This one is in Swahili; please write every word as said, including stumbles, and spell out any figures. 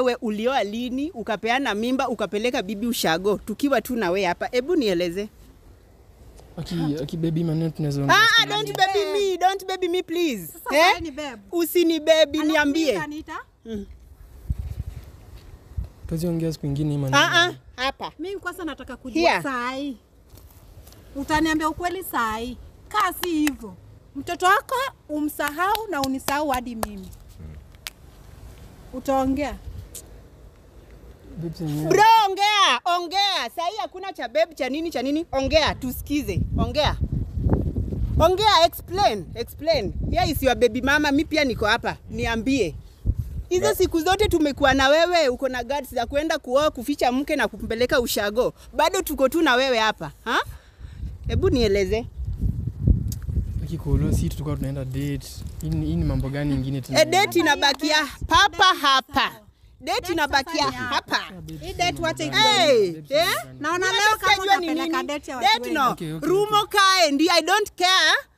wewe ulioa lini, ukapeana mimba, ukapeleka bibi ushago, tukiwa tu na wewe hapa. Hebu nieleze. Aki aki baby maneno tunaweza. Ah, ah, don't baby me, don't baby me please. Sasa eh? Ni babe. Usini baby niambie. Mm. Kazi ongea siku nyingine maneno. Ah ah, hapa. Mimi kwanza nataka kujua saa hii. Utaniambia ukweli saa hii. Kasi hivyo. Mtoto wako umsahau na unisahau hadi mimi. Utaongea? Bro, ongea, ongea. Saa hii hakuna cha babe cha nini cha nini. Ongea, tusikize. Ongea. Ongea, explain, explain. Here is your baby mama, mimi pia niko hapa. Niambie. Hizo siku zote tumekuwa na wewe, uko na guts za kwenda kuoa, kuficha mke na kumpeleka ushago. Bado tuko tu na wewe hapa, ha? Hebu nieleze. Akikuolo si tulikuwa tunaenda date. Hii ni mambo gani nyingine tena? E, date inabakia papa hapa. Date inabakia hapa. Hii date wacha iko. Hey, eh? Naona leo kama unapeleka date ya watu. Date no. Rumo kae, ndi I don't care.